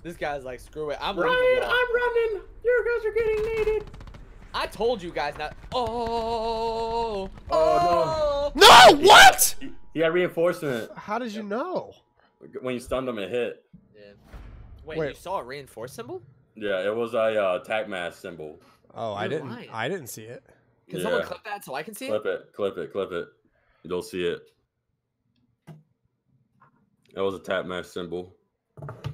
This guy's like, screw it. I'm Ryan, leaving. I'm running. You guys are getting naded. I told you guys not. Oh. Oh, No, what? He had reinforcement. How did you know? When you stunned him, it hit. Yeah. Wait, Wait. you saw a reinforced symbol? Yeah, it was a attack mask symbol. Oh, You're lying. I didn't see it. Can someone clip that so I can see it? Clip it. You'll see it. That was a tap mask symbol.